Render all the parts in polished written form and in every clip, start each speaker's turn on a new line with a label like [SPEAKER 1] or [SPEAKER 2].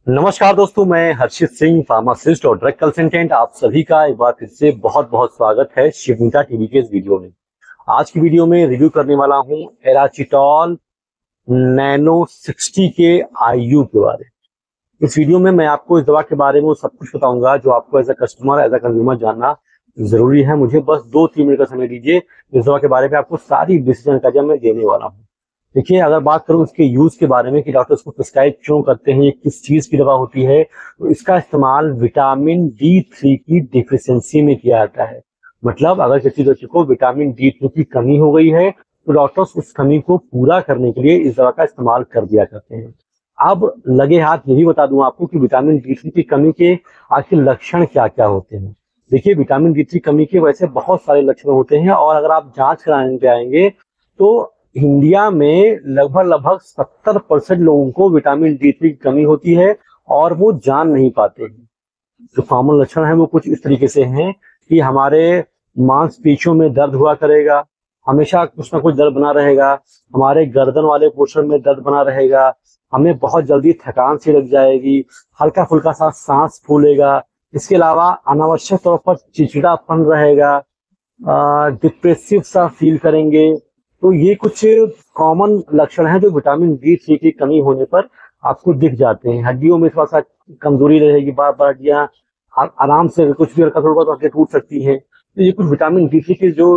[SPEAKER 1] नमस्कार दोस्तों, मैं हर्षित सिंह, फार्मासिस्ट और ड्रग कंसल्टेंट। आप सभी का एक बार फिर से बहुत बहुत स्वागत है शिवनीता टीवी के इस वीडियो में। आज की वीडियो में रिव्यू करने वाला हूं एराचिटॉल नैनो 60 के आईयू के बारे में। इस वीडियो में मैं आपको इस दवा के बारे में सब कुछ बताऊंगा जो आपको as a customer, as a consumer जानना जरूरी है। मुझे बस 2-3 मिनट का समय दीजिए। इस दवा के बारे में आपको सारी बेसिक जानकारी मैं देने वाला हूँ। देखिए, अगर बात करूं इसके यूज के बारे में कि डॉक्टर इसको प्रिस्क्राइब क्यों करते हैं, ये किस चीज की दवा होती है, तो इसका इस्तेमाल विटामिन D3 की डिफिशियंसी में किया जाता है। मतलब अगर किसी बच्चे को विटामिन D3 की कमी हो गई है तो डॉक्टर्स उस कमी को पूरा करने के लिए इस दवा का इस्तेमाल कर दिया करते हैं। अब लगे हाथ यही बता दूं आपको कि विटामिन D3 की कमी के आखिर लक्षण क्या क्या होते हैं। देखिए, विटामिन D3 कमी के वैसे बहुत सारे लक्षण होते हैं और अगर आप जांच कराने पे आएंगे तो इंडिया में लगभग 70% लोगों को विटामिन D3 की कमी होती है और वो जान नहीं पाते हैं। जो कॉमन लक्षण है वो कुछ इस तरीके से हैं कि हमारे मांसपेशियों में दर्द हुआ करेगा, हमेशा कुछ ना कुछ दर्द बना रहेगा, हमारे गर्दन वाले पोर्शन में दर्द बना रहेगा, हमें बहुत जल्दी थकान सी लग जाएगी, हल्का फुल्का सा सांस फूलेगा। इसके अलावा अनावश्यक तौर पर चिड़चिड़ापन रहेगा, डिप्रेसिव सा फील करेंगे। तो ये कुछ कॉमन लक्षण हैं जो विटामिन D3 की कमी होने पर आपको दिख जाते हैं। हड्डियों में थोड़ा सा कमजोरी रहेगी, बार बार हड्डियां आराम से कुछ भी रखा थोड़ा तो हड्डियां टूट सकती हैं। तो ये कुछ विटामिन D3 की जो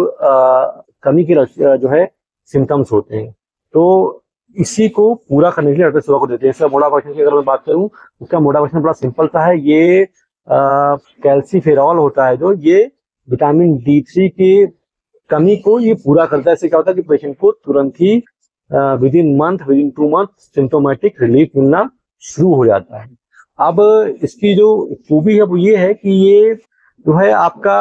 [SPEAKER 1] कमी के जो है सिम्टम्स होते हैं। तो इसी को पूरा करने के लिए डॉक्टर सेवा को देते हैं। इसका मोड ऑफ एक्शन की अगर मैं बात करूं, उसका मोड ऑफ एक्शन बड़ा सिंपल सा है। ये कैल्सीफेरॉल होता है जो ये विटामिन D3 के कमी को ये पूरा करता है। इससे क्या होता है कि पेशेंट को तुरंत ही within 2 month symptomatic relief मिलना शुरू हो जाता है। अब इसकी जो खूबी है वो ये है कि ये जो है आपका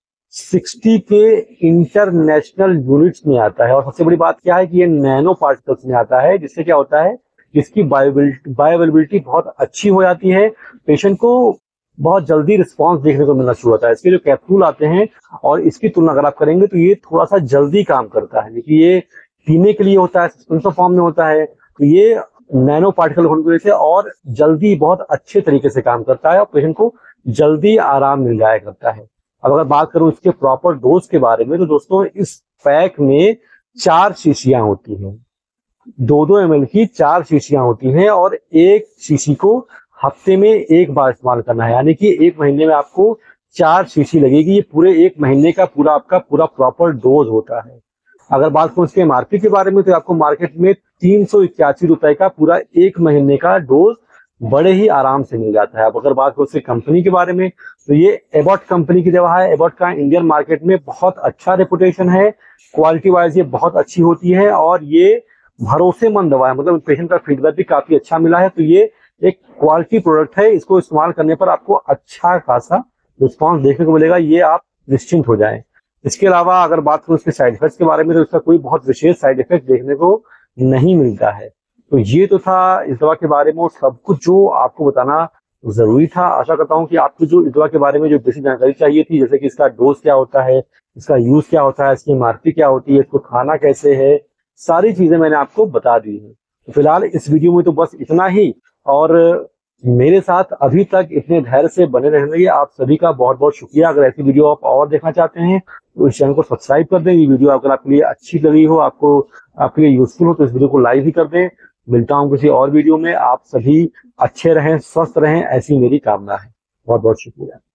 [SPEAKER 1] 60 के इंटरनेशनल यूनिट्स में आता है और सबसे बड़ी बात क्या है कि ये नैनो पार्टिकल्स में आता है, जिससे क्या होता है इसकी बायोअवेलेबिलिटी बहुत अच्छी हो जाती है। पेशेंट को बहुत जल्दी रिस्पांस देखने को मिलना शुरू होता है। इसके जो कैप्सूल आते हैं और इसकी तुलना अगर आप करेंगे तो ये थोड़ा सा जल्दी काम करता है। देखिए, ये पीने के लिए होता है, सस्पेंशन फॉर्म में होता है, तो ये नैनो पार्टिकल होने की वजह से और जल्दी बहुत अच्छे तरीके से काम करता है और पेशेंट को जल्दी आराम मिल जाया करता है। अब अगर बात करूं इसके प्रॉपर डोज के बारे में तो दोस्तों इस पैक में 4 शीशियां होती हैं। 2-2 ml की 4 शीशियां होती हैं और एक शीशी को हफ्ते में एक बार इस्तेमाल करना है, यानी कि 1 महीने में आपको 4 शीशी लगेगी। ये पूरे 1 महीने का आपका पूरा प्रॉपर डोज होता है। अगर बात करूं इसके MRP के बारे में तो आपको मार्केट में 381 रुपए का पूरा 1 महीने का डोज बड़े ही आराम से मिल जाता है। अब अगर बात करो इसकी कंपनी के बारे में तो ये एबॉट कंपनी की दवा है। एबॉट का इंडियन मार्केट में बहुत अच्छा रेपुटेशन है, क्वालिटी वाइज ये बहुत अच्छी होती है और ये भरोसेमंद दवा है। मतलब पेशेंट का फीडबैक भी काफी अच्छा मिला है। तो ये एक क्वालिटी प्रोडक्ट है, इसको इस्तेमाल करने पर आपको अच्छा खासा रिस्पांस देखने को मिलेगा, ये आप निश्चिंत हो जाएं। इसके अलावा अगर बात करूं इसके साइड इफेक्ट्स के बारे में तो इसका कोई बहुत विशेष साइड इफेक्ट देखने को नहीं मिलता है। तो ये तो था इस दवा के बारे में सब कुछ जो आपको बताना जरूरी था। आशा करता हूँ कि आपको जो इस दवा के बारे में जो बेसिक जानकारी चाहिए थी, जैसे कि इसका डोज क्या होता है, इसका यूज क्या होता है, इसकी MRP क्या होती है, इसको खाना कैसे है, सारी चीजें मैंने आपको बता दी है। तो फिलहाल इस वीडियो में तो बस इतना ही। और मेरे साथ अभी तक इतने धैर्य से बने रहने के लिए आप सभी का बहुत बहुत शुक्रिया। अगर ऐसी वीडियो आप और देखना चाहते हैं तो इस चैनल को सब्सक्राइब कर दें। ये वीडियो अगर आपके लिए अच्छी लगी हो, आपको आपके लिए यूजफुल हो तो इस वीडियो को लाइक भी कर दें। मिलता हूं किसी और वीडियो में। आप सभी अच्छे रहें, स्वस्थ रहें, ऐसी मेरी कामना है। बहुत बहुत शुक्रिया।